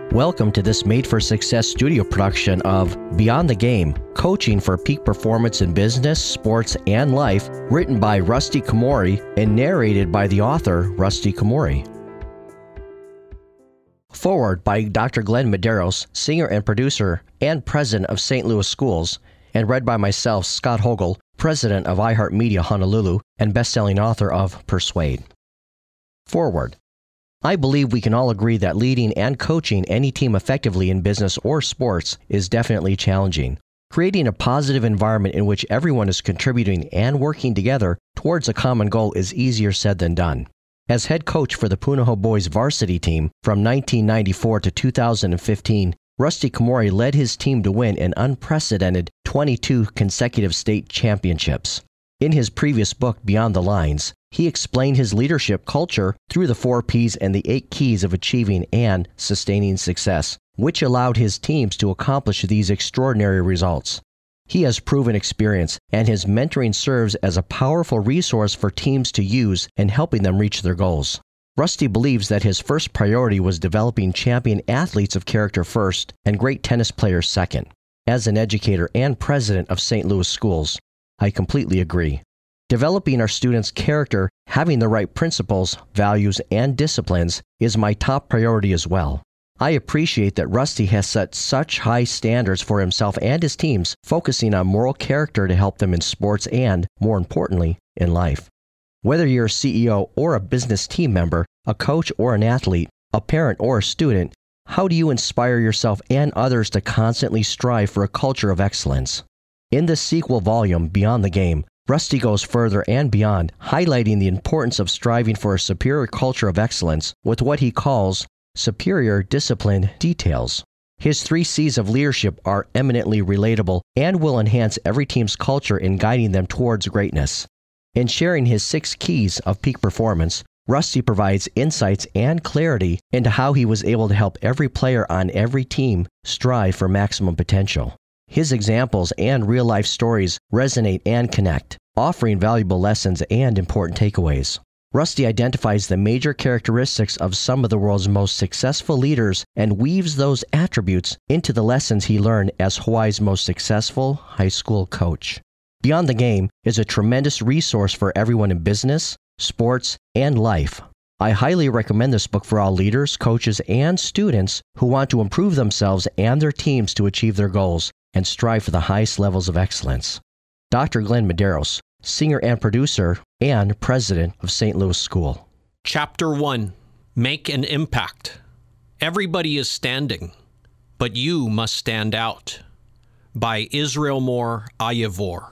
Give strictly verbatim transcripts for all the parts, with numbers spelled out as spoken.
Welcome to this Made for Success studio production of Beyond the Game, Coaching for Peak Performance in Business, Sports, and Life, written by Rusty Komori and narrated by the author, Rusty Komori. Foreword by Doctor Glenn Medeiros, singer and producer and president of Saint Louis Schools, and read by myself, Scott Hogel, president of iHeartMedia Honolulu and best-selling author of Persuade. Foreword. I believe we can all agree that leading and coaching any team effectively in business or sports is definitely challenging. Creating a positive environment in which everyone is contributing and working together towards a common goal is easier said than done. As head coach for the Punahou Boys varsity team from nineteen ninety-four to two thousand fifteen, Rusty Komori led his team to win an unprecedented twenty-two consecutive state championships. In his previous book, Beyond the Lines, he explained his leadership culture through the four P's and the eight keys of achieving and sustaining success, which allowed his teams to accomplish these extraordinary results. He has proven experience, and his mentoring serves as a powerful resource for teams to use in helping them reach their goals. Rusty believes that his first priority was developing champion athletes of character first and great tennis players second. As an educator and president of Saint Louis Schools, I completely agree. Developing our students' character, having the right principles, values, and disciplines is my top priority as well. I appreciate that Rusty has set such high standards for himself and his teams, focusing on moral character to help them in sports and, more importantly, in life. Whether you're a C E O or a business team member, a coach or an athlete, a parent or a student, how do you inspire yourself and others to constantly strive for a culture of excellence? In this sequel volume, Beyond the Game, Rusty goes further and beyond, highlighting the importance of striving for a superior culture of excellence with what he calls superior discipline details. His three C's of leadership are eminently relatable and will enhance every team's culture in guiding them towards greatness. In sharing his six keys of peak performance, Rusty provides insights and clarity into how he was able to help every player on every team strive for maximum potential. His examples and real-life stories resonate and connect, offering valuable lessons and important takeaways. Rusty identifies the major characteristics of some of the world's most successful leaders and weaves those attributes into the lessons he learned as Hawaii's most successful high school coach. Beyond the Game is a tremendous resource for everyone in business, sports, and life. I highly recommend this book for all leaders, coaches, and students who want to improve themselves and their teams to achieve their goals and strive for the highest levels of excellence. Doctor Glenn Medeiros, singer and producer, and president of Saint Louis School. Chapter one, Make an Impact. Everybody is standing, but you must stand out. By Israel Moore Ayavor.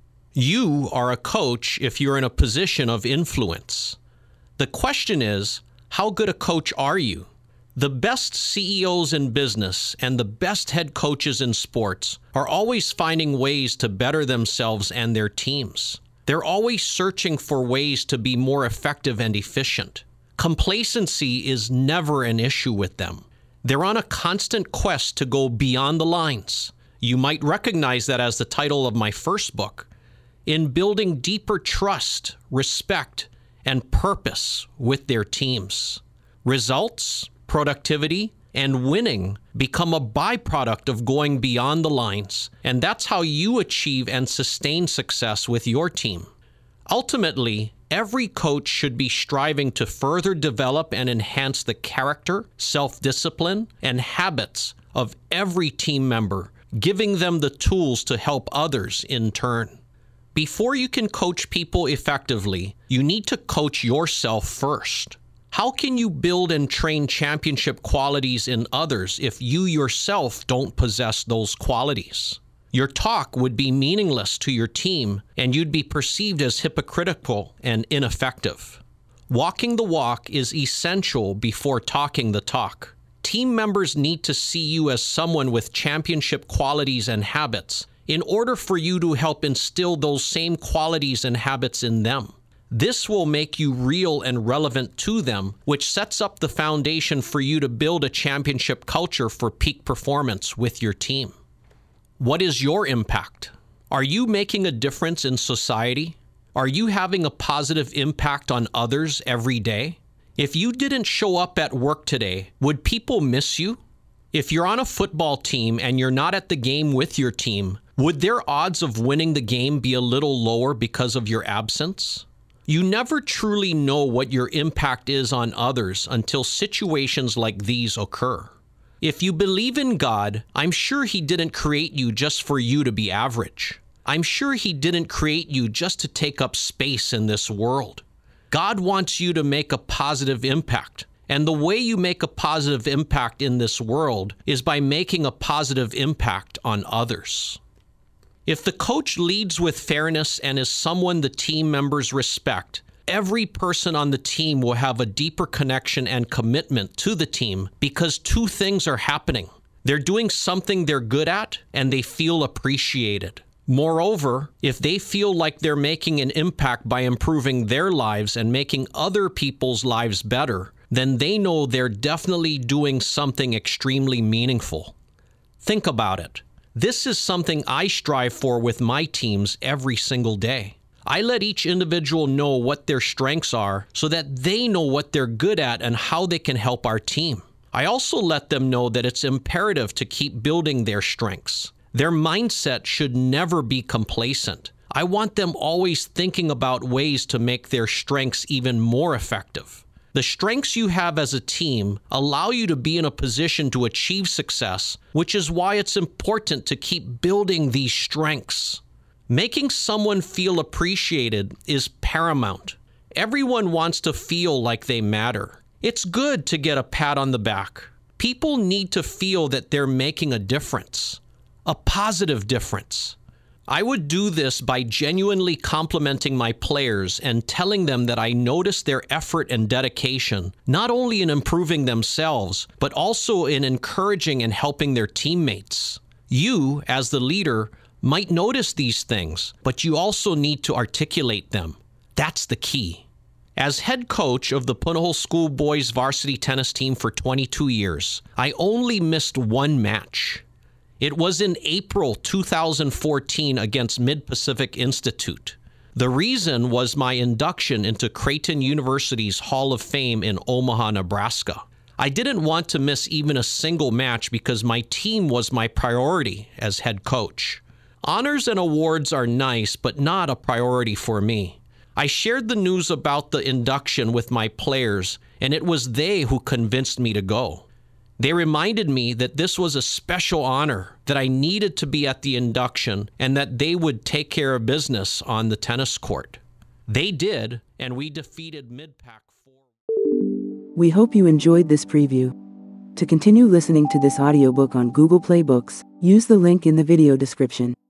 You are a coach if you're in a position of influence. The question is, how good a coach are you? The best C E Os in business and the best head coaches in sports are always finding ways to better themselves and their teams. They're always searching for ways to be more effective and efficient. Complacency is never an issue with them. They're on a constant quest to go beyond the lines. You might recognize that as the title of my first book. In building deeper trust, respect, and purpose with their teams. Results, productivity, and winning become a byproduct of going beyond the lines, and that's how you achieve and sustain success with your team. Ultimately, every coach should be striving to further develop and enhance the character, self-discipline, and habits of every team member, giving them the tools to help others in turn. Before you can coach people effectively, you need to coach yourself first. How can you build and train championship qualities in others if you yourself don't possess those qualities? Your talk would be meaningless to your team, and you'd be perceived as hypocritical and ineffective. Walking the walk is essential before talking the talk. Team members need to see you as someone with championship qualities and habits in order for you to help instill those same qualities and habits in them. This will make you real and relevant to them, which sets up the foundation for you to build a championship culture for peak performance with your team. What is your impact? Are you making a difference in society? Are you having a positive impact on others every day? If you didn't show up at work today, would people miss you? If you're on a football team and you're not at the game with your team, would their odds of winning the game be a little lower because of your absence? You never truly know what your impact is on others until situations like these occur. If you believe in God, I'm sure He didn't create you just for you to be average. I'm sure He didn't create you just to take up space in this world. God wants you to make a positive impact. And the way you make a positive impact in this world is by making a positive impact on others. If the coach leads with fairness and is someone the team members respect, every person on the team will have a deeper connection and commitment to the team because two things are happening. They're doing something they're good at, and they feel appreciated. Moreover, if they feel like they're making an impact by improving their lives and making other people's lives better, then they know they're definitely doing something extremely meaningful. Think about it. This is something I strive for with my teams every single day. I let each individual know what their strengths are so that they know what they're good at and how they can help our team. I also let them know that it's imperative to keep building their strengths. Their mindset should never be complacent. I want them always thinking about ways to make their strengths even more effective. The strengths you have as a team allow you to be in a position to achieve success, which is why it's important to keep building these strengths. Making someone feel appreciated is paramount. Everyone wants to feel like they matter. It's good to get a pat on the back. People need to feel that they're making a difference, a positive difference. I would do this by genuinely complimenting my players and telling them that I notice their effort and dedication, not only in improving themselves, but also in encouraging and helping their teammates. You, as the leader, might notice these things, but you also need to articulate them. That's the key. As head coach of the Punahou School boys varsity tennis team for twenty-two years, I only missed one match. It was in April two thousand fourteen against Mid-Pacific Institute. The reason was my induction into Creighton University's Hall of Fame in Omaha, Nebraska. I didn't want to miss even a single match because my team was my priority as head coach. Honors and awards are nice, but not a priority for me. I shared the news about the induction with my players, and it was they who convinced me to go. They reminded me that this was a special honor, that I needed to be at the induction, and that they would take care of business on the tennis court. They did, and we defeated Mid-Pac four. We hope you enjoyed this preview. To continue listening to this audiobook on Google Play Books, use the link in the video description.